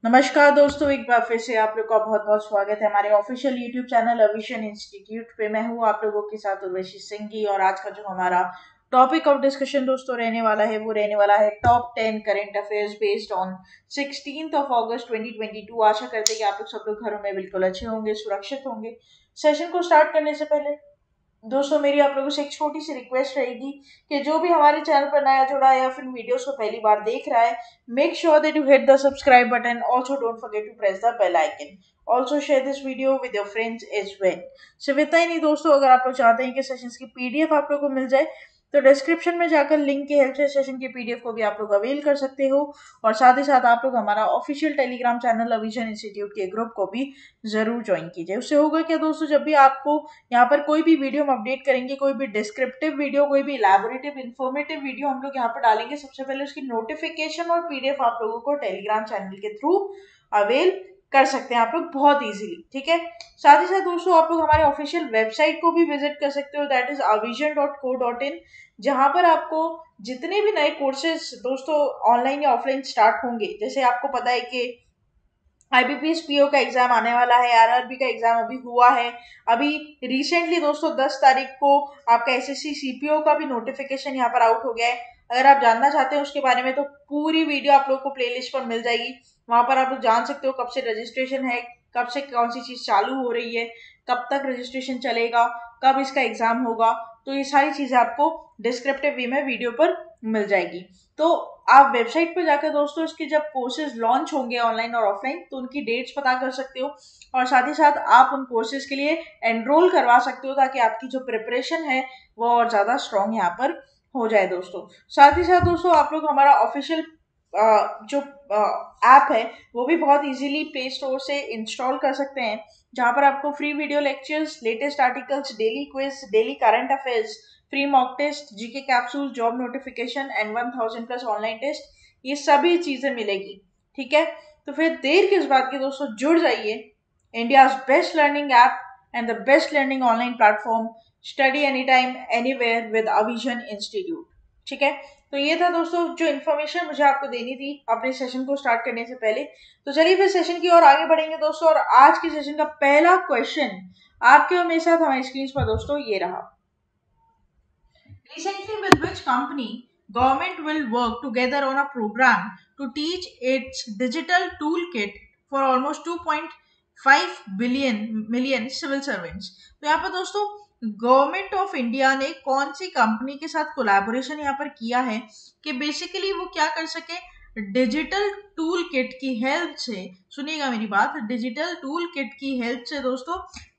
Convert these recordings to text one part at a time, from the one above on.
नमस्कार दोस्तों, एक बार फिर से आप लोग का बहुत बहुत स्वागत है हमारे official YouTube channel Avision institute पे। मैं हूँ आप लोगों के साथ उर्वशी सिंघी और आज का जो हमारा टॉपिक ऑफ डिस्कशन दोस्तों रहने वाला है वो रहने वाला है top 10 current affairs based on 16th of August 2022। आशा करते हैं कि आप लोग सब लोग घरों में बिल्कुल अच्छे होंगे, सुरक्षित होंगे। सेशन को स्टार्ट करने से पहले दोस्तों मेरी आप लोगों से एक छोटी सी रिक्वेस्ट रहेगी कि जो भी हमारे चैनल पर नया जुड़ा है या फिर वीडियोस को पहली बार देख रहा है, make sure that you hit the subscribe button. Also don't forget to press the bell icon. Also share this video with your friends as well. सिर्फ इतना ही नहीं दोस्तों, अगर आप लोग चाहते हैं कि सेशंस की पीडीएफ आप लोग को मिल जाए तो डिस्क्रिप्शन में जाकर लिंक की हेल्प से सेशन की पीडीएफ को भी आप लोग अवेल कर सकते हो। और साथ ही साथ आप लोग हमारा official Telegram channel Avision institute के ग्रुप को भी जरूर ज्वाइन कीजिए। उससे होगा क्या दोस्तों, जब भी आपको यहाँ पर कोई भी वीडियो हम अपडेट करेंगे, कोई भी डिस्क्रिप्टिव वीडियो, कोई भी इलैबोरेटिव इन्फॉर्मेटिव वीडियो हम लोग यहाँ पर डालेंगे, सबसे पहले उसकी नोटिफिकेशन और पीडीएफ आप लोगों को टेलीग्राम चैनल के थ्रू अवेल कर सकते हैं आप लोग बहुत इजीली। ठीक है, साथ ही साथ दोस्तों आप लोग हमारे ऑफिशियल वेबसाइट को भी विजिट कर सकते हो, दैट इज avision.co.in, जहां पर आपको जितने भी नए कोर्सेज दोस्तों ऑनलाइन या ऑफलाइन स्टार्ट होंगे, जैसे आपको पता है कि आईबीपीएस पीओ का एग्जाम आने वाला है, आरआरबी का एग्जाम अभी हुआ है, अभी रिसेंटली दोस्तों 10 तारीख को आपका एसएससी सीपीओ का भी नोटिफिकेशन यहाँ पर आउट हो गया है। अगर आप जानना चाहते हैं उसके बारे में तो पूरी वीडियो आप लोग को प्लेलिस्ट पर मिल जाएगी। वहां पर आप लोग जान सकते हो कब से रजिस्ट्रेशन है, कब से कौन सी चीज चालू हो रही है, कब तक रजिस्ट्रेशन चलेगा, कब इसका एग्जाम होगा। तो ये सारी चीजें आपको डिस्क्रिप्टिव वे में वीडियो पर मिल जाएगी। तो आप वेबसाइट पर जाकर दोस्तों इसके जब कोर्सेज लॉन्च होंगे ऑनलाइन और ऑफलाइन तो उनकी डेट्स पता कर सकते हो और साथ ही साथ आप उन कोर्सेज के लिए एनरोल करवा सकते हो ताकि आपकी जो प्रिपरेशन है वो और ज़्यादा स्ट्रॉन्ग यहाँ पर हो जाए दोस्तों। साथ ही साथ दोस्तों आप लोग हमारा ऑफिशियल जो ऐप है वो भी बहुत इजीली प्ले स्टोर से इंस्टॉल कर सकते हैं, जहाँ पर आपको free video lectures, latest articles, daily quiz, daily current affairs, free mock test, GK capsule, job notification and 1000 plus online test, ये सभी चीजें मिलेगी। ठीक है, तो फिर देर किस बात की दोस्तों, जुड़ जाइए। India best learning app and the best learning online platform, study any time anywhere with Avision institute. ठीक है, तो ये था दोस्तों जो इन्फॉर्मेशन मुझे आपको देनी थी अपने सेशन को स्टार्ट करने से पहले। तो चलिए फिर सेशन की ओर आगे बढ़ेंगे दोस्तों, और आज के सेशन का पहला क्वेश्चन आपके और मेरे साथ हमारी स्क्रीन पर दोस्तों ये रहा। Recently, with which company government will work together on a program to teach its digital toolkit for almost 2.5 billion million civil servants? तो यहाँ पर दोस्तों गवर्नमेंट ऑफ इंडिया ने कौन सी कंपनी के साथ कोलैबोरेशन यहाँ पर किया है कि बेसिकली वो क्या कर सके, डिजिटल टूल किट की हेल्प से, सुनिएगा मेरी बात, डिजिटल टूल किट की हेल्प से दोस्तों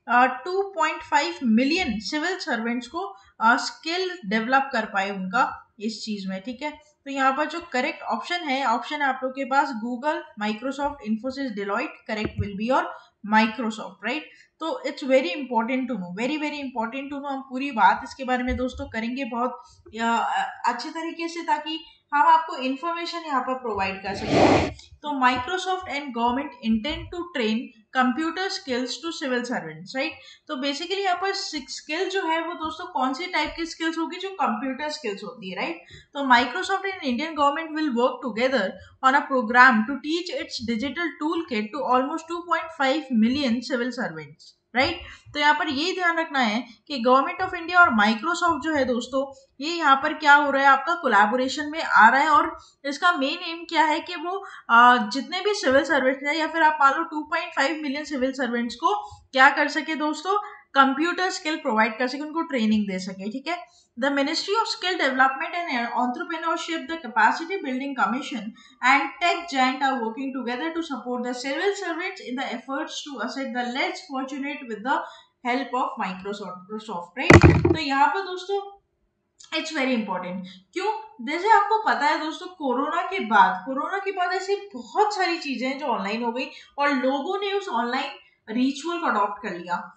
2.5 मिलियन सिविल सर्वेंट्स को स्किल डेवलप कर पाए उनका इस चीज में। ठीक है, तो यहाँ पर जो करेक्ट ऑप्शन है, ऑप्शन है आप लोग के पास Google, Microsoft, Infosys, Deloitte. Correct will be और माइक्रोसॉफ्ट, राइट। तो it's very important to know, very very important to know. हम पूरी बात इसके बारे में दोस्तों करेंगे बहुत अच्छे तरीके से, ताकि हम आपको इन्फॉर्मेशन यहाँ पर प्रोवाइड कर सकें। तो Microsoft and government intend to train computer skills to civil servants, right. तो बेसिकली यहाँ पर स्किल जो है वो दोस्तों कौन सी टाइप की स्किल्स होगी, जो कंप्यूटर स्किल्स होती है, राइट। तो Microsoft and Indian government will work together on a program to teach its digital tool kit to almost 2.5 million civil servants, right. तो यहाँ पर ये ध्यान रखना है कि गवर्नमेंट ऑफ इंडिया और माइक्रोसॉफ्ट जो है दोस्तों, ये यहाँ पर क्या हो रहा है, आपका कोलैबोरेशन में आ रहा है। और इसका मेन एम क्या है कि वो जितने भी सिविल सर्वेंट्स हैं या फिर आप मान लो 2.5 मिलियन सिविल सर्वेंट्स को क्या कर सके दोस्तों, कंप्यूटर स्किल प्रोवाइड कर सके, उनको ट्रेनिंग दे सके। ठीक है, the ministry of skill development and entrepreneurship, the capacity building commission and tech giant are working together to support the civil servants in the efforts to assist the less fortunate with the help of Microsoft, right. तो यहाँ पर दोस्तों it's very important, क्यों, जैसे आपको पता है दोस्तों कोरोना के बाद ऐसी बहुत सारी चीजें हैं जो ऑनलाइन हो गई और लोगों ने उस ऑनलाइन रिचुअल को अडॉप्ट कर लिया।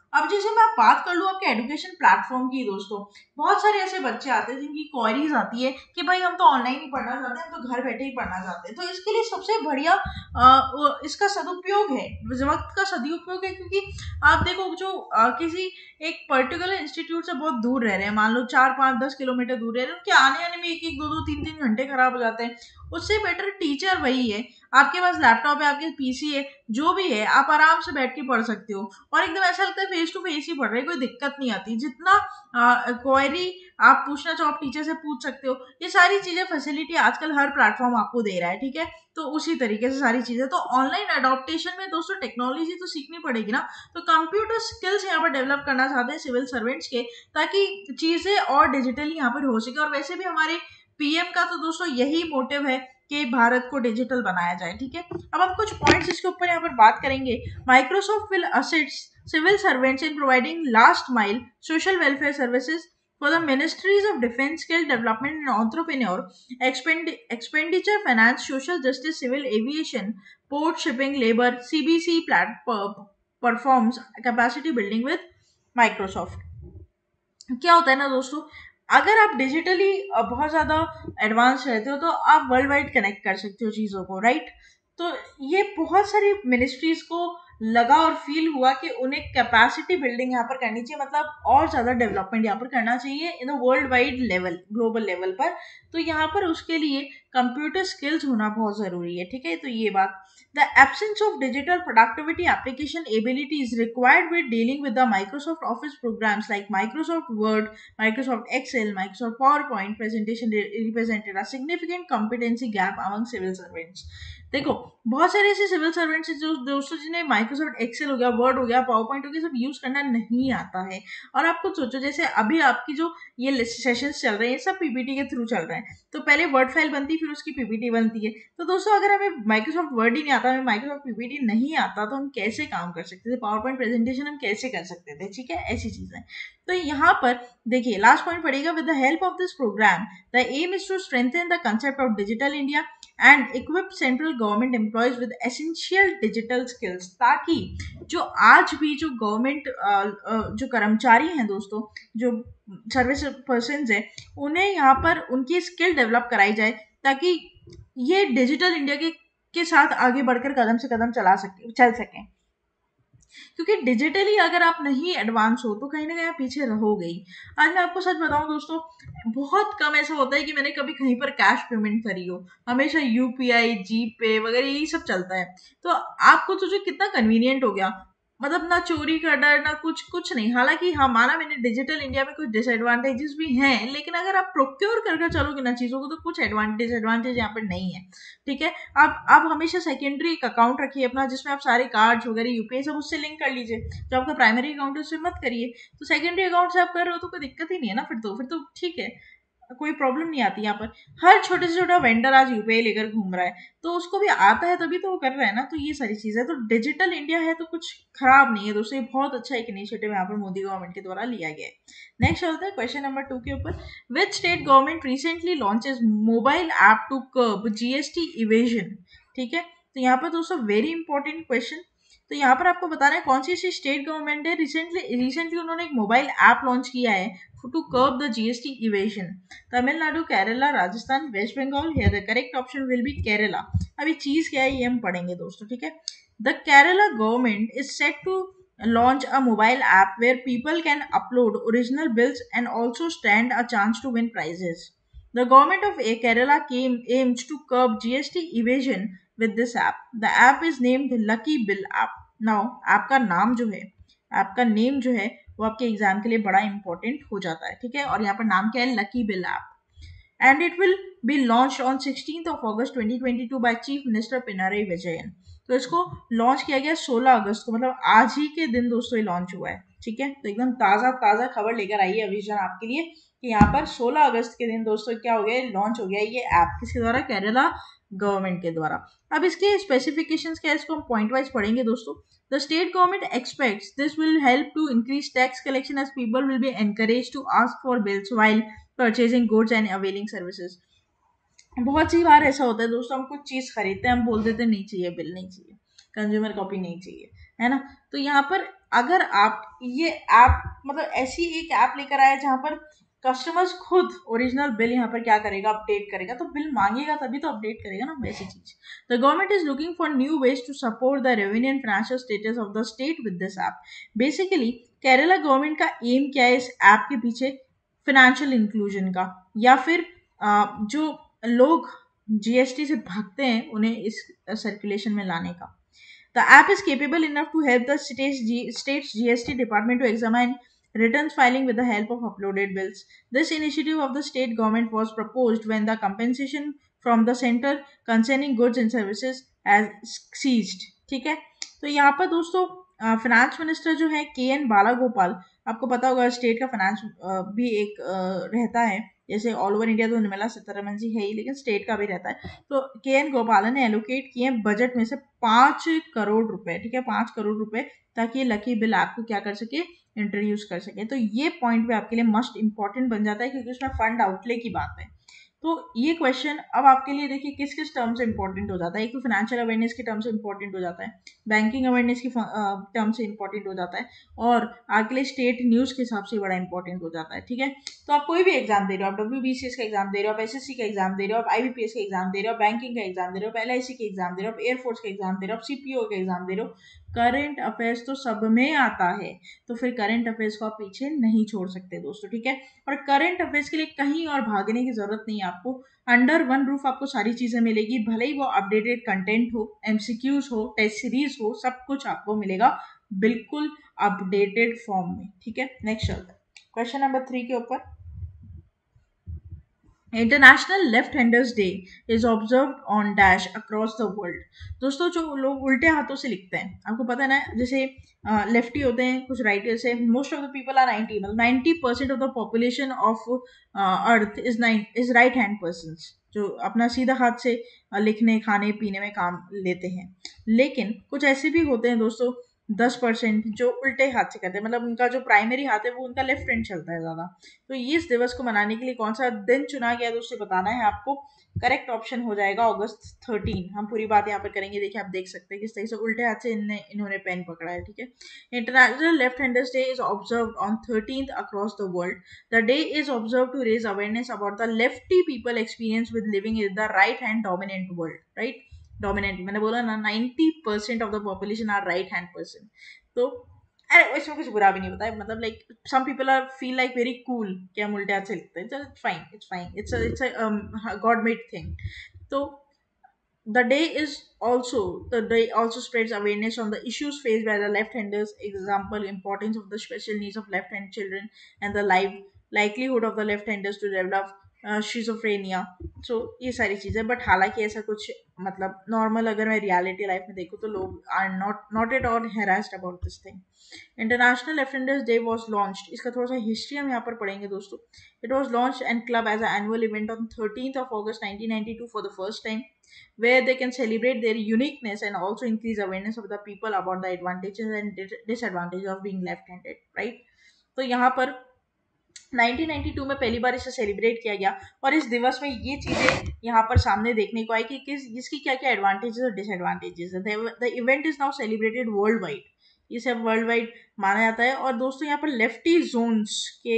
अब जैसे मैं बात कर लूँ आपके एजुकेशन प्लेटफॉर्म की दोस्तों, बहुत सारे ऐसे बच्चे आते हैं जिनकी क्वेरीज आती है कि भाई हम तो ऑनलाइन ही पढ़ना चाहते हैं, हम तो घर बैठे ही पढ़ना चाहते हैं। तो इसके लिए सबसे बढ़िया इसका सदुपयोग है, वक्त का सदुपयोग है, क्योंकि आप देखो जो किसी एक पर्टिकुलर इंस्टीट्यूट से बहुत दूर रह रहे हैं, मान लो 4, 5, 10 किलोमीटर दूर रह रहे हैं, उनके आने आने में 1, 1, 2, 2, 3, 3 घंटे खराब हो जाते हैं। उससे बेटर टीचर वही है, आपके पास लैपटॉप है, आपके पीसी है, जो भी है आप आराम से बैठ के पढ़ सकते हो, और एकदम ऐसा लगता है फेस टू फेस ही पढ़ रहे, कोई दिक्कत नहीं आती। जितना क्वेरी आप पूछना चाहो आप टीचर से पूछ सकते हो। ये सारी चीजें फैसिलिटी आजकल हर प्लेटफॉर्म आपको दे रहा है, ठीक है। तो उसी तरीके से सारी चीजें, तो ऑनलाइन अडॉप्टेशन में दोस्तों टेक्नोलॉजी तो सीखनी पड़ेगी ना। तो कंप्यूटर स्किल्स यहाँ पर डेवलप करना चाहते हैं सिविल सर्वेंट्स के, ताकि चीजें और डिजिटली यहाँ पर हो सके। और वैसे भी हमारे पीएम का तो दोस्तों यही मोटिव है कि भारत को डिजिटल बनाया जाए, ठीक है। अब हम कुछ पॉइंट्स इसके ऊपर यहाँ पर बात करेंगे। Microsoft will assist civil servants in providing last mile social welfare services for the ministries of defense, skill development and entrepreneur, expenditure, finance, social justice, civil aviation, port, shipping, labor, CBC performs capacity building with Microsoft। क्या होता है ना दोस्तों, अगर आप digitally बहुत ज़्यादा advance रहते हो तो आप वर्ल्ड वाइड कनेक्ट कर सकते हो चीज़ों को, राइट। तो ये बहुत सारी मिनिस्ट्रीज को लगा और फील हुआ कि उन्हें कैपेसिटी बिल्डिंग यहाँ पर करनी चाहिए, मतलब और ज़्यादा डेवलपमेंट यहाँ पर करना चाहिए in world wide level, global level पर। तो यहाँ पर उसके लिए कंप्यूटर स्किल्स होना बहुत ज़रूरी है, ठीक है। तो ये बात, the absence of digital productivity application ability is required with dealing with the Microsoft Office programs like Microsoft Word, Microsoft Excel, Microsoft PowerPoint presentation represented a significant competency gap among civil servants। देखो बहुत सारे ऐसे civil servants जो दोस्तों जिन्हें Microsoft Excel हो गया, word हो गया, पावर पॉइंट हो गया, सब यूज करना नहीं आता है। और आप कुछ सोचो, जैसे अभी आपकी जो ये सेशंस चल रहे हैं सब पीपीटी के थ्रू चल रहे हैं, तो पहले वर्ड फाइल बनती है फिर उसकी पीपीटी बनती है। तो दोस्तों अगर हमें माइक्रोसॉफ्ट वर्ड ही नहीं आता, हमें माइक्रोसॉफ्ट पीपीटी नहीं आता, तो हम कैसे काम कर सकते थे, पावर पॉइंट प्रेजेंटेशन हम कैसे कर सकते थे, ठीक है। ऐसी चीजें, तो यहाँ पर देखिए लास्ट पॉइंट पड़ेगा, with the help of this program the aim is to strengthen the concept of digital India and equip central government employees with essential digital skills, ताकि जो आज भी जो गवर्नमेंट जो कर्मचारी हैं दोस्तों, जो सर्विस पर्सन है, उन्हें यहाँ पर उनकी स्किल डेवलप कराई जाए, ताकि ये डिजिटल इंडिया के साथ आगे बढ़कर कदम से कदम चल सकें। क्योंकि डिजिटली अगर आप नहीं एडवांस हो तो कहीं ना कहीं आप पीछे रहोगे ही। आज मैं आपको सच बताऊं दोस्तों, बहुत कम ऐसा होता है कि मैंने कभी कहीं पर कैश पेमेंट करी हो, हमेशा यूपीआई, जीपे वगैरह यही सब चलता है। तो आपको तो जो कितना कन्वीनियंट हो गया, मतलब ना चोरी का डर ना कुछ कुछ नहीं। हालांकि हाँ माना मैंने, डिजिटल इंडिया में कुछ डिसएडवांटेजेस भी हैं, लेकिन अगर आप प्रोक्योर करके चलोगे ना चीज़ों को तो कुछ डिसएडवांटेज यहाँ पर नहीं है, ठीक है। आप हमेशा सेकेंडरी एक अकाउंट रखिए अपना, जिसमें आप सारे कार्ड्स वगैरह यूपीआई सब उससे लिंक कर लीजिए। जो आपका प्राइमरी अकाउंट है उससे मत करिए, तो सेकेंडरी अकाउंट से आप कर रहे हो तो कोई दिक्कत ही नहीं है ना, फिर तो ठीक है, कोई प्रॉब्लम नहीं आती। यहाँ पर हर छोटे से छोटा वेंडर आज यूपीआई लेकर घूम रहा है, तो उसको भी आता है तभी तो वो कर रहा है ना। तो ये सारी चीज़ें, तो डिजिटल इंडिया है तो कुछ खराब नहीं है दोस्तों, ये बहुत अच्छा एक इनिशिएटिव यहाँ पर मोदी गवर्नमेंट के द्वारा लिया गया है। नेक्स्ट चलता है क्वेश्चन नंबर 2 के ऊपर। Which state government recently launches mobile app to curb GST evasion, ठीक है। तो यहाँ पर दोस्तों वेरी इंपॉर्टेंट क्वेश्चन। तो यहाँ पर आपको बताना है कौन सी ऐसी स्टेट गवर्नमेंट है रिसेंटली उन्होंने एक मोबाइल ऐप लॉन्च किया है to curb the GST evasion. Tamil Nadu, Kerala, Rajasthan, West Bengal, here the correct option will be Kerala. अभी चीज क्या है ये हम पढ़ेंगे दोस्तों, ठीक है। The Kerala government is set to launch a mobile app where people can upload original bills and also stand a chance to win prizes. The government of Kerala aims to curb GST evasion with this app. The app is named Lucky Bill app. Now, app का नाम जो है, app का name जो है वो आपके exam के लिए बड़ा इंपॉर्टेंट हो जाता है, ठीक है। और यहाँ पर नाम क्या है, lucky bill app, and it will be launch on 16 August 2022 by chief minister Pinarayi Vijayan. तो इसको लॉन्च किया गया 16 अगस्त को, मतलब आज ही के दिन दोस्तों ये लॉन्च हुआ है, ठीक है। तो एकदम ताज़ा ताज़ा खबर लेकर आई है अभिजन आपके लिए कि यहाँ पर 16 अगस्त के दिन दोस्तों क्या हो गया, लॉन्च हो गया ये ऐप, किसके द्वारा, केरला गवर्नमेंट के द्वारा। अब इसके स्पेसिफिकेशंस क्या है, इसको हम पॉइंट वाइज पढ़ेंगे दोस्तों। The state government expects this will help to increase tax collection as people will be encouraged to ask for bills while purchasing goods and availing services। बहुत सी बार ऐसा होता है दोस्तों, हम कुछ चीज़ खरीदते हैं, हम बोल देते नहीं चाहिए बिल, नहीं चाहिए, कंज्यूमर कॉपी नहीं चाहिए, है ना। तो यहाँ पर अगर आप ये ऐप मतलब ऐसी एक ऐप लेकर आए जहाँ पर कस्टमर्स खुद ओरिजिनल बिल यहाँ पर क्या करेगा, अपडेट करेगा, तो बिल मांगेगा तभी तो अपडेट करेगा ना, वैसी चीज। The government is looking for new ways to support the revenue and financial status of the state with this app. Basically Kerala government का एम क्या है इस ऐप के पीछे, फाइनेंशियल इंक्लूजन का, या फिर जो लोग जीएसटी से भागते हैं उन्हें इस सर्कुलेशन में लाने का। The app is capable enough to help the state's GST department to examine returns filing with the help of uploaded bills. This initiative of the state government was proposed when the compensation from the center concerning goods and services has ceased. ठीक है, तो यहाँ पर दोस्तों finance minister जो है K. N.. Balagopal, आपको पता होगा स्टेट का फाइनेंस भी एक रहता है, जैसे ऑल ओवर इंडिया तो निर्मला सीतारमन जी है ही, लेकिन स्टेट का भी रहता है। तो के.एन. गोपालन ने एलोकेट किए बजट में से 5 करोड़ रुपए, ठीक है, 5 करोड़ रुपए, ताकि ये लकी बिल ऐप को क्या कर सके, इंट्रोड्यूस कर सके। तो ये पॉइंट भी आपके लिए मस्ट इंपॉर्टेंट बन जाता है क्योंकि उसमें फंड आउटले की बात है। तो ये क्वेश्चन अब आपके लिए देखिए किस किस टर्म से इंपॉर्टेंट हो जाता है। एक तो फाइनेंशियल अवेयरनेस के टर्म से इंपॉर्टेंट हो जाता है, बैंकिंग अवेयरनेस की टर्म से इंपॉर्टेंट हो जाता है, और आपके लिए स्टेट न्यूज़ के हिसाब से बड़ा इंपॉर्टेंट हो जाता है। ठीक है, तो आप कोई भी एग्जाम दे रहे हो, आप WBCS का एग्जाम दे रहे हो, आप SSC का एग्जाम दे रहे हो, आप IBPS का एग्जाम दे रहे हो, बैंकिंग का एग्जाम दे रहे हो, आप LIC का एग्जाम दे रहे हो, आप एयरफोर्स का एग्जाम दे रहे हो, आप CPO का एग्जाम दे रहे हो, करंट अफेयर्स तो सब में आता है। तो फिर करंट अफेयर्स को आप पीछे नहीं छोड़ सकते दोस्तों। ठीक है, और करंट अफेयर्स के लिए कहीं और भागने की जरूरत नहीं है आपको, अंडर वन रूफ आपको सारी चीजें मिलेगी, भले ही वो अपडेटेड कंटेंट हो, MCQs हो, टेस्ट सीरीज हो, सब कुछ आपको मिलेगा बिल्कुल अपडेटेड फॉर्म में। ठीक है, नेक्स्ट चलते हैं क्वेश्चन नंबर 3 के ऊपर। International left handers day is observe on dash across the world. दोस्तों जो लोग उल्टे हाथों से लिखते हैं, आपको पता है ना, जैसे लेफ्टी होते हैं, कुछ राइटर्स है, most of the people are 90% of the population of earth is right hand person, जो अपना सीधा हाथ से लिखने खाने पीने में काम लेते हैं। लेकिन कुछ ऐसे भी होते हैं दोस्तों 10% जो उल्टे हाथ से करते हैं, मतलब उनका जो प्राइमरी हाथ है वो उनका लेफ्ट हैंड चलता है ज्यादा। तो ये इस दिवस को मनाने के लिए कौन सा दिन चुना गया तो उससे बताना है आपको। करेक्ट ऑप्शन हो जाएगा अगस्त 13। हम पूरी बात यहाँ पर करेंगे, देखिए आप देख सकते हैं किस तरह से उल्टे हाथ से इन्होंने पेन पकड़ा है। ठीक है, international left handers day is observe on 13th across the world. The day is observe to raise awareness about the lefty people experience with living in the right hand dominant world. Right, dominant मैंने बोला ना, 90% of the population are right hand person. तो अरे इसमें कुछ बुरा भी नहीं होता है, मतलब like some people are feel like very cool कि हम उल्टे हाथ से लिखते हैं, it's fine, it's fine, it's a god made thing. तो the day also spreads awareness on the issues faced by the left-handers, example importance of the special needs of left-hand children and the likelihood of the left-handers to develop schizophrenia। so ये सारी चीजें, but हालांकि ऐसा कुछ मतलब normal अगर मैं reality life में देखूँ तो लोग are not at all harassed about this thing. International left day was launched, इसका थोड़ा सा हिस्ट्री हम यहाँ पर पढ़ेंगे दोस्तों। It was launch and club as annual event on 13th of August 1992 for the first time, where they can celebrate their uniqueness and also increase awareness of the people about the advantages and disadvantages of being left-handed, right? तो यहाँ पर 1992 में पहली बार इसे celebrate किया गया, और इस दिवस में ये चीजें यहाँ पर सामने देखने को आई कि इसकी क्या क्या एडवांटेजेस और डिसएडवांटेजेस है। The event is now celebrated world wide, ये सब वर्ल्ड वाइड माना जाता है। और दोस्तों यहाँ पर लेफ्टी जोन्स के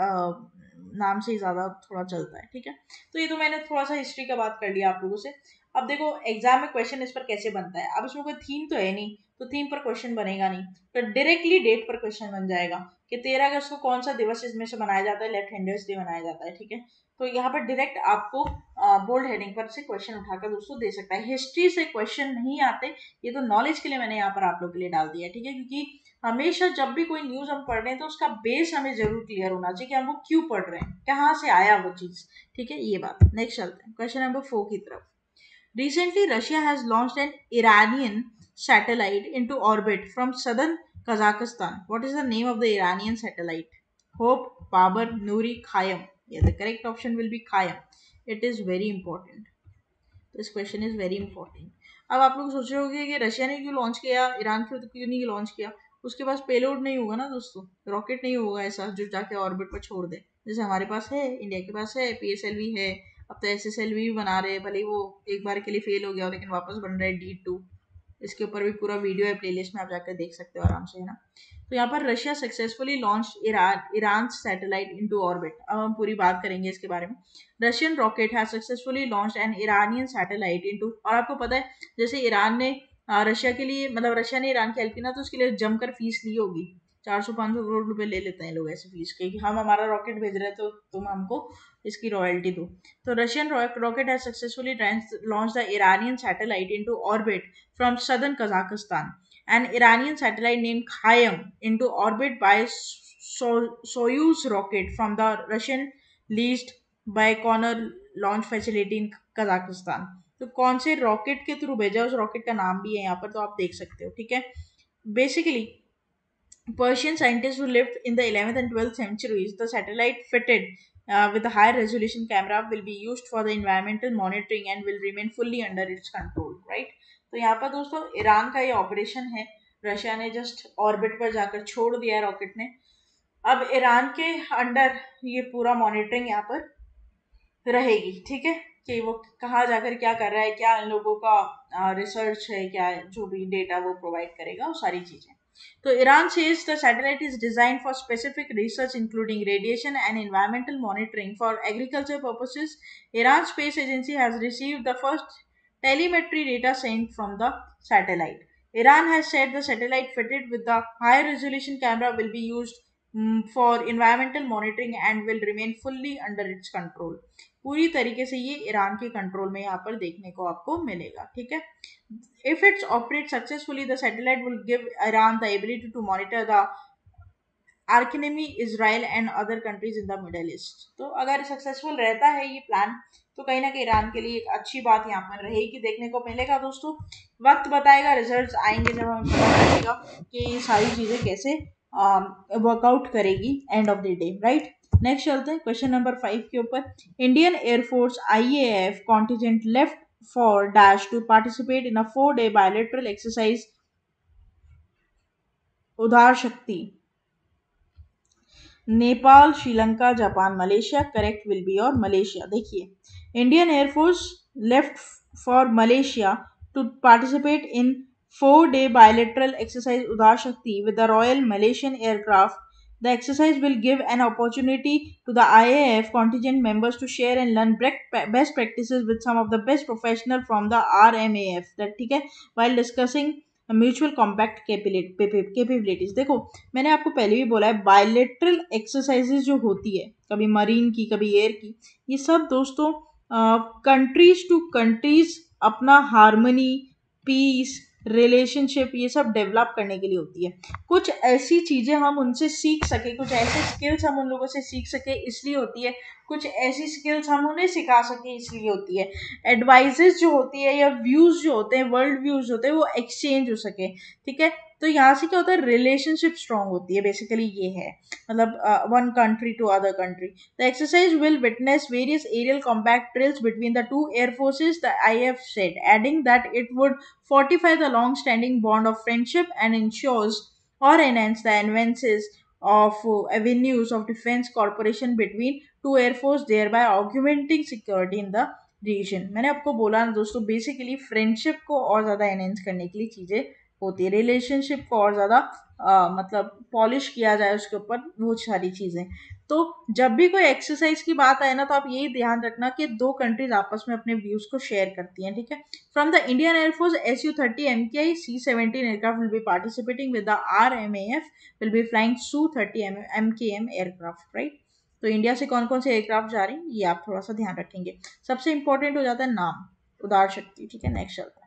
नाम से ही ज्यादा थोड़ा चलता है। ठीक है, तो ये तो मैंने थोड़ा सा हिस्ट्री का बात कर लिया आप लोगों से। अब देखो एग्जाम में क्वेश्चन इस पर कैसे बनता है, अब इसमें कोई थीम तो है नहीं, तो थीम पर क्वेश्चन बनेगा नहीं, तो डायरेक्टली डेट पर क्वेश्चन बन जाएगा कि 13 अगस्त को कौन सा दिवस इसमें से मनाया जाता है, लेफ्ट हैंडर्स डे मनाया जाता है। ठीक है, तो यहाँ पर डायरेक्ट आपको बोल्ड हेडिंग पर से क्वेश्चन उठाकर दोस्तों दे सकता है। हिस्ट्री से क्वेश्चन नहीं आते, ये तो नॉलेज के लिए मैंने यहाँ पर आप लोग के लिए डाल दिया है। ठीक है, क्योंकि हमेशा जब भी कोई न्यूज हम पढ़ रहे हैं तो उसका बेस हमें जरूर क्लियर होना चाहिए कि हम वो क्यों पढ़ रहे हैं, कहाँ से आया वो चीज। ठीक है, ये बात। नेक्स्ट चलते हैं क्वेश्चन नंबर 4 की तरफ। Recently, Russia has launched an Iranian satellite into orbit from southern Kazakhstan. What is the name of the Iranian satellite? Hope, Babar, Nuri, Khayyam. Yeah, the correct option will be Khayyam. It is very important. This question is very important. अब आप लोग सोच रहे होंगे कि Russia ने क्यों launch किया, ईरान क्यों नहीं लॉन्च किया। उसके पास पेलोड नहीं होगा ना दोस्तों, रॉकेट नहीं होगा ऐसा जो जाके ऑर्बिट पर छोड़ दे, जैसे हमारे पास है, इंडिया के पास है, PSLV है, अब तो SSLV भी बना रहे हैं, भले वो एक बार के लिए फेल हो गया लेकिन वापस बन रहा है D2। इसके ऊपर भी पूरा वीडियो है, प्लेलिस्ट में आप जाकर देख सकते हो आराम से, है ना। तो यहाँ पर Russia successfully launch Iran satellite into orbit. अब हम पूरी बात करेंगे इसके बारे में। Russian rocket has successfully launch an Iranian satellite into, और आपको पता है जैसे ईरान ने रशिया के लिए, मतलब रशिया ने ईरान की हेल्प की ना, तो उसके लिए जमकर फीस ली होगी। 400-500 करोड़ रुपए ले लेते हैं लोग ऐसे फीस के, कि हम हमारा रॉकेट भेज रहे हैं तो तुम हमको इसकी रॉयल्टी दो। तो Russian rocket has successfully launched the Iranian satellite into orbit from southern Kazakhstan. An Iranian satellite named Khayyam into orbit by Soyuz rocket from the Russian leased Baikonur launch facility in Kazakhstan. तो कौन से rocket के through भेजा, उस rocket का नाम भी है यहाँ पर, तो आप देख सकते हो, ठीक है। Basically Persian scientists who lived in the 11th and 12th centuries, the satellite fitted with a high resolution camera will be used for the environmental monitoring and will remain fully under its control, right? तो यहाँ पर दोस्तों Iran का ये operation है, Russia ने just orbit पर जाकर छोड़ दिया है रॉकेट ने। अब ईरान के अंडर ये पूरा मॉनिटरिंग यहाँ पर रहेगी, ठीक है, कि वो कहाँ जाकर क्या कर रहा है, क्या इन लोगों का रिसर्च है, क्या जो भी डेटा वो प्रोवाइड करेगा, वो सारी चीजें। So Iran says the satellite is designed for specific research including radiation and environmental monitoring for agriculture purposes. Iran Space Agency has received the first telemetry data sent from the satellite. Iran has said the satellite fitted with the high resolution camera will be used for environmental monitoring and will remain fully under its control. पूरी तरीके से ये Iran के control में यहाँ पर देखने को आपको मिलेगा, ठीक है। If it operates successfully, the satellite will give Iran the ability to monitor the economy, Israel and other countries in the Middle East. तो अगर सक्सेसफुल रहता है ये प्लान, तो कहीं ना कहीं ईरान के लिए एक अच्छी बात यहाँ पर रहेगी, देखने को मिलेगा दोस्तों। वक्त बताएगा, रिजल्ट्स आएंगे जब हमें पता चलेगा कि ये सारी चीजें कैसे वर्कआउट करेगी end of the day, right. Next चलते हैं क्वेश्चन नंबर 5 के ऊपर। Indian air force IAF contingent left for dash to participate in a 4-day bilateral exercise Udara Shakti, Nepal, Sri Lanka, Japan, Malaysia. Correct will be और मलेशिया। देखिए Indian air force left for Malaysia to participate in 4-day bilateral exercise Udara शक्ति with the Royal Malaysian Aircraft. The exercise will give an opportunity to the IAF contingent members to share and learn best practices with some of the best professionals from the RMAF. That ठीक है, while discussing mutual compact capabilities. देखो मैंने आपको पहले भी बोला है, bilateral exercises जो होती है, कभी मरीन की कभी एयर की, ये सब दोस्तों कंट्रीज टू कंट्रीज अपना हार्मनी, पीस, रिलेशनशिप ये सब डेवलप करने के लिए होती है। कुछ ऐसी चीजें हम उनसे सीख सके, कुछ ऐसे स्किल्स हम उन लोगों से सीख सके इसलिए होती है, कुछ ऐसी स्किल्स हम उन्हें सिखा सके इसलिए होती है। एडवाइजेस जो होती है या व्यूज जो होते हैं, वर्ल्ड व्यूज होते हैं, वो एक्सचेंज हो सके, ठीक है। तो यहाँ से क्या होता है, रिलेशनशिप स्ट्रांग होती है, बेसिकली ये है, मतलब one country to other country. The exercise will witness various aerial combat drills between the two air forces, the IAF said, adding that it would fortify the long-standing bond of friendship and ensures or enhance the advances of avenues of defense cooperation between two air force, thereby augmenting security in the region. मैंने आपको बोला ना दोस्तों, basically friendship को और ज़्यादा enhance करने के लिए चीज़ें होती है, रिलेशनशिप को और ज़्यादा मतलब पॉलिश किया जाए उसके ऊपर, वो सारी चीज़ें। तो जब भी कोई एक्सरसाइज की बात आए ना, तो आप यही ध्यान रखना कि दो कंट्रीज आपस में अपने व्यूज को शेयर करती हैं, ठीक है। From the Indian air force Su-30 MKI C-17 aircraft will be participating with the RMAF will be flying Su-30 MKM aircraft, right. तो इंडिया से कौन कौन से एयरक्राफ्ट जा रहे हैं ये आप थोड़ा सा ध्यान रखेंगे। सबसे इंपॉर्टेंट हो जाता है नाम, उदार शक्ति, ठीक है। नेक्स्ट चलता है।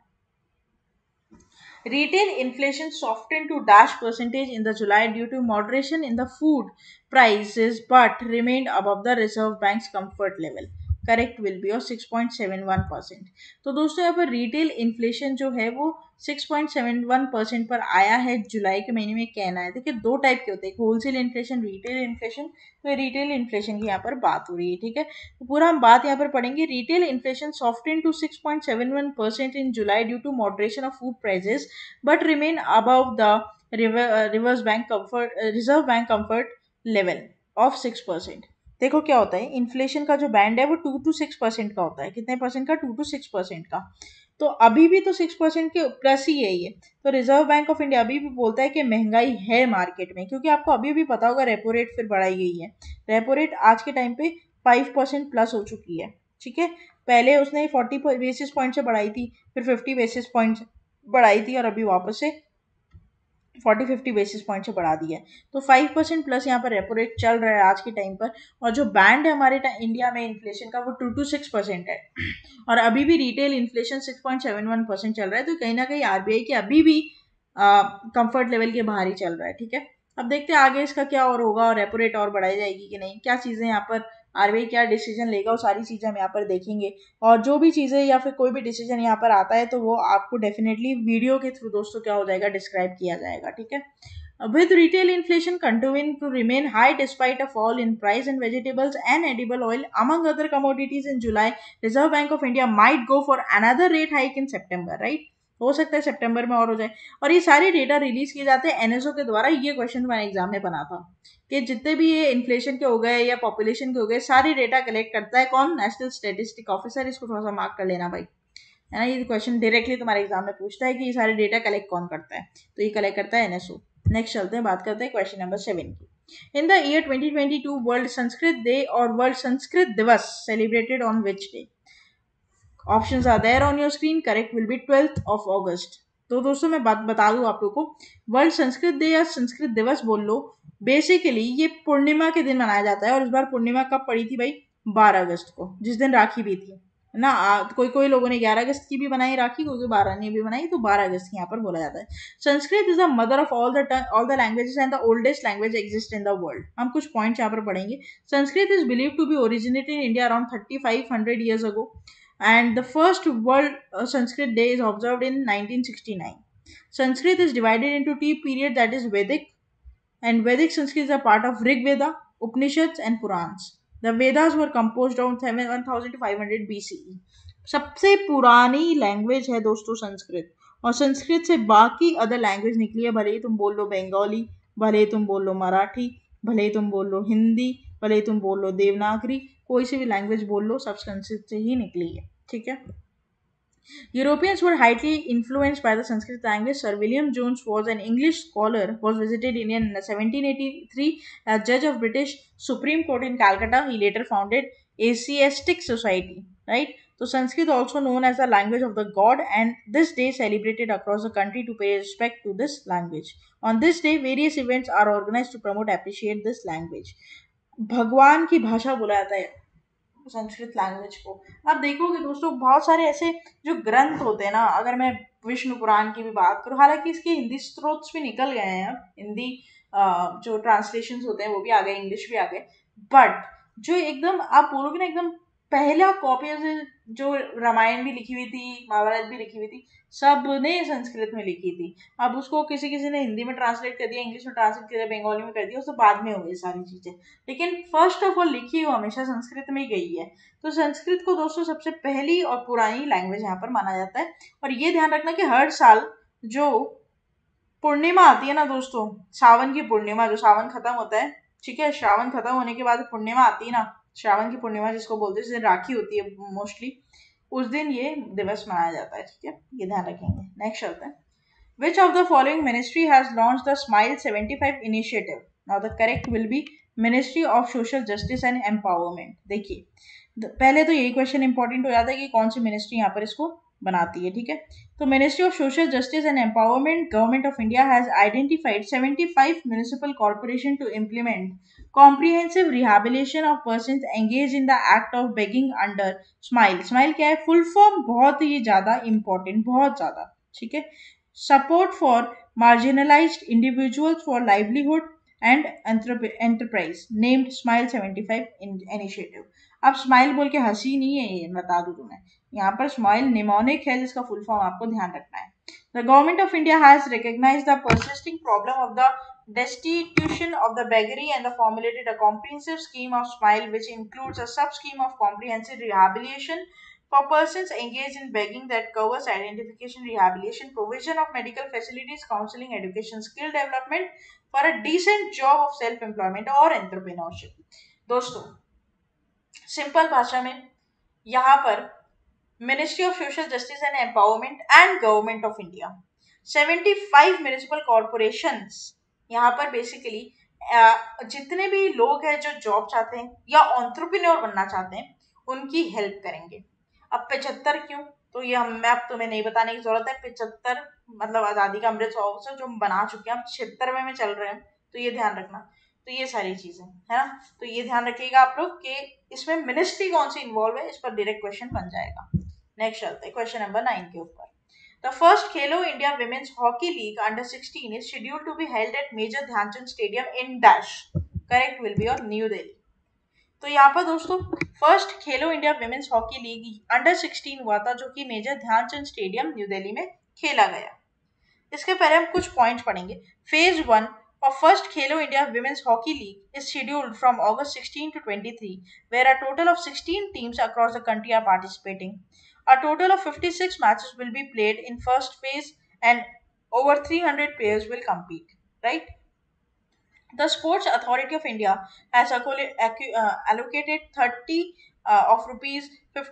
Retail inflation softened to dash percentage in the July due to moderation in the food prices but remained above the Reserve Bank's comfort level. Correct will be और 6.71%। तो दोस्तों यहाँ पर रिटेल इन्फ्लेशन जो है वो 6.71% पर आया है जुलाई के महीने में, कहना है। देखिए दो टाइप के होते हैं, होलसेल इन्फ्लेशन, रिटेल इन्फ्लेशन। तो रिटेल इन्फ्लेशन की यहाँ पर बात हो रही है, ठीक है। तो पूरा हम बात यहाँ पर पढ़ेंगे। Retail inflation softened to 6.71% in July due to moderation of food prices but remain above the Reserve Bank comfort level of 6%। देखो क्या होता है, इन्फ्लेशन का जो बैंड है वो 2 to 6% का होता है। कितने परसेंट का? 2 to 6% का। तो अभी भी तो 6% के प्लस ही है ये। तो रिजर्व बैंक ऑफ इंडिया अभी भी बोलता है कि महंगाई है मार्केट में, क्योंकि आपको अभी भी पता होगा रेपो रेट फिर बढ़ाई गई है। रेपो रेट आज के टाइम पे 5% प्लस हो चुकी है, ठीक है। पहले उसने 40 बेसिस पॉइंट से बढ़ाई थी, फिर 50 बेसिस पॉइंट बढ़ाई थी, और अभी वापस से 40-50 बेसिस पॉइंट से बढ़ा दिया है। तो 5% प्लस यहाँ पर रेपो रेट चल रहा है आज के टाइम पर। और जो बैंड है हमारे इंडिया में इन्फ्लेशन का, वो 2 to 6% है। और अभी भी रिटेल इन्फ्लेशन 6.71% चल रहा है। तो कहीं ना कहीं आरबीआई के अभी भी कंफर्ट लेवल के बाहर ही चल रहा है, ठीक है। अब देखते हैं आगे इसका क्या और होगा, और रेपो रेट और बढ़ाई जाएगी कि नहीं, क्या चीज़ें यहाँ पर आरबीआई क्या डिसीजन लेगा, वो सारी चीज़ें हम यहाँ पर देखेंगे। और जो भी चीज़ें या फिर कोई भी डिसीजन यहाँ पर आता है तो वो आपको डेफिनेटली वीडियो के थ्रू दोस्तों क्या हो जाएगा, डिस्क्राइब किया जाएगा, ठीक है। With retail inflation continuing to remain high despite a fall in price in vegetables and edible oil, among other commodities in July, Reserve Bank of India might go for another rate hike in September, right? हो सकता है सितंबर में और हो जाए। और ये सारे डेटा रिलीज किए जाते हैं एनएसओ के द्वारा। ये क्वेश्चन मैंने एग्जाम में बना था कि जितने भी ये इन्फ्लेशन के हो गए या पॉपुलेशन के हो गए, सारे डेटा कलेक्ट करता है कौन, नेशनल स्टेटिस्टिक ऑफिसर। इसको थोड़ा सा मार्क कर लेना भाई, है ना। ये क्वेश्चन डायरेक्टली तुम्हारे एग्जाम में पूछता है कि ये सारे डेटा कलेक्ट कौन करता है, तो ये कलेक्ट करता है एनएसओ। नेक्स्ट चलते हैं, बात करते हैं क्वेश्चन नंबर 7 की। In the year 2022 world Sanskrit day और वर्ल्ड संस्कृत दिवस celebrated on which day? Options are there on your screen. Correct will be 12th of August। तो दोस्तों मैं बात बता दूं आप लोगों को, वर्ल्ड संस्कृत डे या संस्कृत दिवस बोल लो, बेसिकली ये पूर्णिमा के दिन मनाया जाता है। और इस बार पूर्णिमा कब पड़ी थी भाई? 12 अगस्त को, जिस दिन राखी भी थी, है ना। कोई कोई लोगों ने 11 अगस्त की भी बनाई राखी, कोई कोई 12 ने भी बनाई, तो 12 अगस्त की यहाँ पर बोला जाता है। Sanskrit is the mother of all the languages and the oldest language exist in the world. हम कुछ पॉइंट्स यहाँ पर पढ़ेंगे। Sanskrit is believe to be originated in India around 3500 years ago, and the first World Sanskrit Day is observed in 1969. Sanskrit is divided into two periods, that is Vedic, and Vedic Sanskrit is a part of Rig Veda, Upanishads and Purans. The Vedas were composed around 1500 BCE. सबसे पुरानी language है दोस्तों संस्कृत, और संस्कृत से बाकी other language निकली है। भले ही तुम बोल लो बंगाली, भले ही तुम बोल लो मराठी, भले ही तुम बोल लो हिंदी, भले ही तुम बोल लो देवनागरी, कोई सी भी लैंग्वेज बोल लो, सब संस्कृत से ही निकली है, ठीक है। Europeans were highly influenced by the Sanskrit language. Sir William Jones was an English scholar, was visited India in 1783 as judge of British Supreme Court in Calcutta. He later founded Asiatic Society, right? So Sanskrit also known as the language of the god, and this day celebrated across the country to pay respect to this language. On this day, various events are organized to promote appreciate this language. भगवान की भाषा बोला जाता है Sanskrit language को। आप देखोगे दोस्तों बहुत सारे ऐसे जो ग्रंथ होते हैं ना, अगर मैं विष्णु पुराण की भी बात करूँ, हालांकि इसके हिंदी स्रोत भी निकल गए हैं, अब हिंदी जो ट्रांसलेशन होते हैं वो भी आ गए, इंग्लिश भी आ गए, बट जो एकदम आप बोलोगे ना एकदम पहला कॉपी जो रामायण भी लिखी हुई थी, महाभारत भी लिखी हुई थी, सब ने संस्कृत में लिखी थी। अब उसको किसी किसी ने हिंदी में ट्रांसलेट कर दिया, इंग्लिश में ट्रांसलेट कर दिया, बंगाली में कर दिया, उसको बाद में हो गई सारी चीजें, लेकिन फर्स्ट ऑफ ऑल लिखी वो हमेशा संस्कृत में ही गई है। तो संस्कृत को दोस्तों सबसे पहली और पुरानी लैंग्वेज यहाँ पर माना जाता है। और ये ध्यान रखना कि हर साल जो पूर्णिमा आती है ना दोस्तों, सावन की पूर्णिमा, जो सावन खत्म होता है, ठीक है, श्रावण खत्म होने के बाद पूर्णिमा आती है ना, श्रावण की पूर्णिमा जिसको बोलते हैं, जिस दिन राखी होती है मोस्टली, उस दिन ये दिवस मनाया जाता है, ठीक है, ये ध्यान रखेंगे। नेक्स्ट चलते हैं। Which of the following ministry has launched the Smile 75 initiative? Now the correct will be Ministry of Social Justice and Empowerment। देखिए पहले तो यही क्वेश्चन इंपॉर्टेंट हो जाता है कि कौन सी मिनिस्ट्री यहाँ पर इसको बनाती है, ठीक है। तो ministry of social justice and empowerment, government of India has identified 75 municipal corporation to implement comprehensive rehabilitation of persons engage in the act of begging under smile. Smile क्या है? फुल फॉर्म बहुत ही ज्यादा इंपॉर्टेंट, बहुत ज्यादा, ठीक है। Support for marginalized individuals for livelihood and enterprise named Smile 75 initiative। अब smile बोल के हंसी नहीं है, ये बता दूं तुम्हें, यहाँ पर स्माइल निमोनिक है, जिसका फुल फॉर्म आपको ध्यान रखना है। The government of India has recognized the persisting problem of the destitution of the beggary and formulated a comprehensive scheme of Smile, which includes a sub-scheme of comprehensive rehabilitation for persons engaged in begging that covers identification, rehabilitation, provision of medical facilities, counseling, education, skill development for a decent job of self-employment or entrepreneurship। दोस्तों simple भाषा में यहाँ पर Ministry of Social Justice and Empowerment and Government of India. 75 municipal corporations यहाँ पर basically जितने भी लोग हैं जो जॉब चाहते हैं या ऑन्ट्रप्रेन्योर बनना चाहते हैं उनकी हेल्प करेंगे। अब 75 क्यों, तो ये हम मैं अब तुम्हें नहीं बताने की जरूरत है। 75 मतलब आज़ादी का अमृत महोत्सव जो हम बना चुके हैं, अब 76वें में चल रहे हैं, तो ये ध्यान रखना। तो ये सारी चीजें है ना, तो ये ध्यान रखिएगा आप लोग कि इसमें मिनिस्ट्री कौन सी इन्वॉल्व है, इस पर डायरेक्ट क्वेश्चन बन जाएगा। नेक्स्ट चलते हैं क्वेश्चन नंबर 9 के ऊपर। The first Khelo India Women's Hockey League under 16 is scheduled to be held at Major Dhyanchand Stadium in Dash. Correct will be your New Delhi. तो यहाँ पर दोस्तों first Khelo India women's hockey league under 16 हुआ था जो कि major Dhyan Chand stadium new Delhi में खेला गया। इसके पहले हम कुछ पॉइंट्स पढ़ेंगे। Phase 1 of first Khelo India Women's Hockey League is scheduled from August 16 to 23, where a total of 16 teams across the country are participating. A total of 56 matches will be played in first phase and over 300 players will compete. Right? The Sports Authority of India has allocated 30 of rupees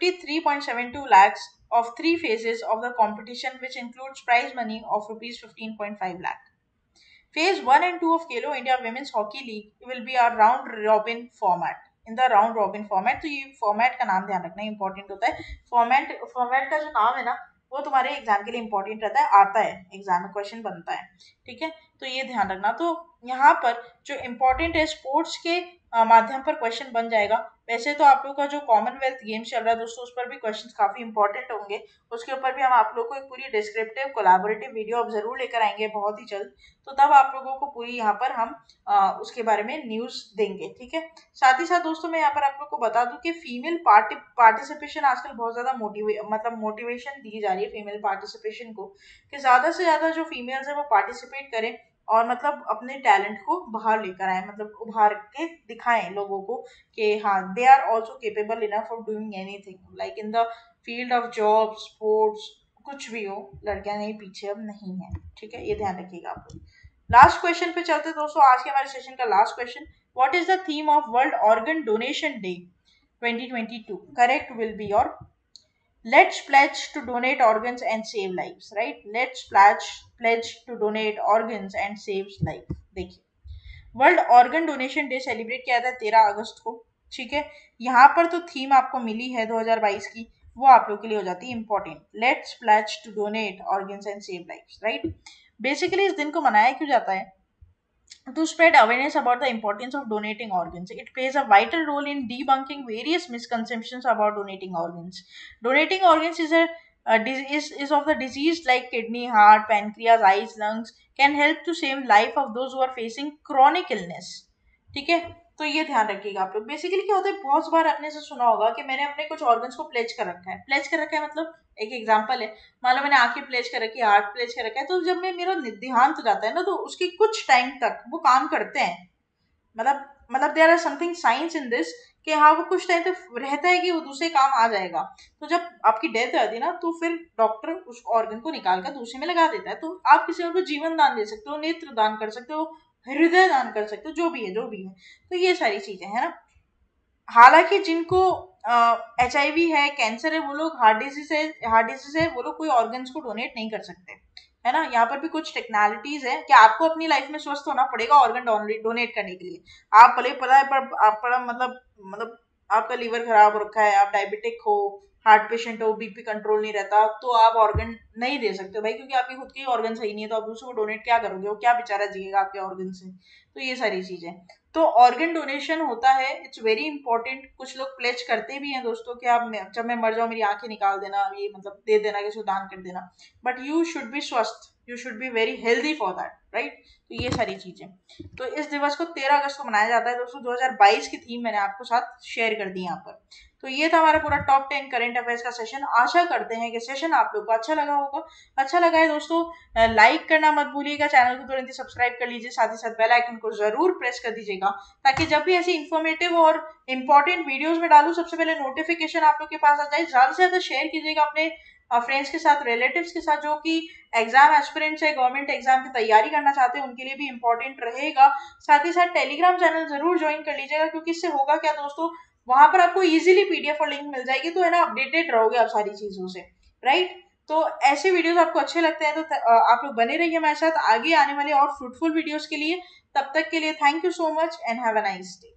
53.72 lakhs of three phases of the competition, which includes prize money of rupees 15.5 lakh. Phase 1 and 2 of Khelo India Women's Hockey League will be a round robin format. In the round robin format, तो ये format का नाम ध्यान रखना important होता है। Format का जो नाम है ना वो तुम्हारे एग्जाम के लिए इंपॉर्टेंट रहता है, आता है एग्जाम में क्वेश्चन बनता है, ठीक है, तो ये ध्यान रखना। तो यहाँ पर जो इम्पोर्टेंट है स्पोर्ट्स के माध्यम पर क्वेश्चन बन जाएगा। वैसे तो आप लोग का जो कॉमनवेल्थ गेम्स चल रहा है दोस्तों उस पर भी क्वेश्चंस काफी इंपॉर्टेंट होंगे, उसके ऊपर भी हम आप लोग को एक पूरी डिस्क्रिप्टिव कोलैबोरेटिव वीडियो अब जरूर लेकर आएंगे बहुत ही जल्द, तो तब आप लोगों को पूरी यहाँ पर हम उसके बारे में न्यूज देंगे, ठीक है। साथ ही साथ दोस्तों मैं यहाँ पर आप लोग को बता दूं कि फीमेल पार्टिसिपेशन आजकल बहुत ज्यादा मोटिवेशन दी जा रही है फीमेल पार्टिसिपेशन को, कि ज्यादा से ज्यादा जो फीमेल्स है वो पार्टिसिपेट करें और मतलब अपने टैलेंट को बाहर लेकर आए, मतलब उभार के दिखाएं लोगों को कि हाँ they are also capable enough of doing anything like in the field of job sports, कुछ भी हो लड़कियां नहीं पीछे अब नहीं है, ठीक है, ये ध्यान रखिएगा आप लोग। लास्ट क्वेश्चन पे चलते दोस्तों, आज के हमारे सेशन का last question, what is the theme of world organ donation day 2022? Correct will be your let's pledge to donate organs and save lives, right? Let's pledge to donate organs and save life। देखिए world organ donation day celebrate किया था 13 अगस्त को, ठीक है। यहाँ पर तो theme आपको मिली है 2022 की, वो आप लोग के लिए हो जाती है important, let's pledge to donate organs and save lives, right. Basically इस दिन को मनाया क्यों जाता है? To spread awareness about the importance of donating organs. It plays a vital role in debunking various misconceptions about donating organs. Donating organs is of the disease like kidney, heart, pancreas, eyes, lungs, can help to save life of those who are facing chronic illness. ठीक है, तो ये ध्यान रखिएगा आप लोग। Basically क्या होता है, बहुत बार आपने से सुना होगा कि मैंने अपने कुछ ऑर्गन्स को प्लेज कर रखा है। प्लेज कर रखा है मतलब एक एग्जांपल है, मान लो मैंने आंखें प्लेज कर रखी है, हार्ट प्लेज कर रखा है, तो जब मैं मेरा देहांत हो जाता है ना तो उसके कुछ टाइम तक वो काम करते हैं, मतलब there are something science in this कि हाँ वो कुछ टाइम तक रहता है कि वो दूसरे काम आ जाएगा। तो जब आपकी डेथ हो जाती है ना तो फिर डॉक्टर उस ऑर्गन को निकाल कर दूसरे में लगा देता है। तो आप किसी और को जीवन दान दे सकते हो, नेत्र दान कर सकते हो, हृदय दान कर सकते हो, जो भी है। तो ये सारी चीजें है ना। हालांकि जिनको HIV है, कैंसर है, वो लोग हार्ट डिजीज है, वो लोग कोई ऑर्गन्स को डोनेट नहीं कर सकते, है ना। यहाँ पर भी कुछ टेक्नोलॉजीज है कि आपको अपनी लाइफ में स्वस्थ होना पड़ेगा ऑर्गन डोनेट करने के लिए। आप भले पता है पर आप पड़ा मतलब आपका लीवर खराब हो रखा है, आप डायबिटिक हो, हार्ट पेशेंट हो, बीपी कंट्रोल नहीं रहता, तो आप ऑर्गन नहीं दे सकते भाई, क्योंकि आपके खुद के ही ऑर्गन सही नहीं है, तो आप दूसरों को डोनेट क्या करोगे, वो क्या बेचारा जिएगा आपके ऑर्गन से। तो ये सारी चीजें, तो ऑर्गन डोनेशन होता है, इट्स वेरी इंपॉर्टेंट। कुछ लोग प्लेज करते भी हैं दोस्तों कि आप जब मैं मर जाऊं मेरी आंखें निकाल देना, ये मतलब दे देना, किसी को दान कर देना, बट यू शुड बी स्वस्थ, you should be very healthy for that, right. तो ये सारी चीजें, तो इस दिवस को 13 अगस्त को मनाया जाता है दोस्तों। 2022 की थीम मैंने आपको साथ शेयर कर दी यहाँ पर। तो ये था हमारा पूरा टॉप 10 करंट अफेयर्स का सेशन। आशा करते हैं कि सेशन आप लोग को अच्छा लगा होगा। अच्छा लगा है दोस्तों लाइक करना मत भूलिएगा, चैनल को तुरंत ही सब्सक्राइब कर लीजिए, साथ ही साथ बेल आइकन को जरूर प्रेस कर दीजिएगा, ताकि जब भी ऐसी इंफॉर्मेटिव और इंपॉर्टेंट वीडियोस में डालूं सबसे पहले नोटिफिकेशन आप लोग के पास आ जाए। ज्यादा से ज्यादा शेयर कीजिएगा अपने फ्रेंड्स के साथ, रिलेटिव्स के साथ, जो कि एग्जाम एस्पिरेंट्स है, गवर्नमेंट एग्जाम की तैयारी करना चाहते हैं, उनके लिए भी इंपॉर्टेंट रहेगा। साथ ही साथ टेलीग्राम चैनल जरूर ज्वाइन कर लीजिएगा, क्योंकि इससे होगा क्या दोस्तों, वहां पर आपको इजीली पीडीएफ और लिंक मिल जाएगी, तो है ना अपडेटेड रहोगे आप सारी चीजों से, राइट। तो ऐसे वीडियोस आपको अच्छे लगते हैं तो आप लोग बने रहिए हमारे साथ आगे आने वाले और फ्रूटफुल वीडियोस के लिए। तब तक के लिए thank you so much and have a nice day.